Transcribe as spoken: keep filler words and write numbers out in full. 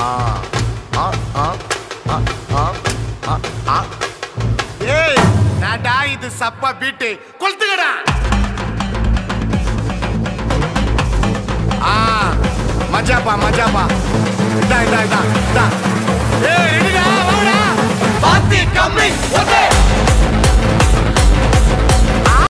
ஏய் நாடா இது சப்பா பீட்டு கொளுத்துக்கடா. ஆ மஜாப்பா மஜாப்பா. இதா இதா இதா இதா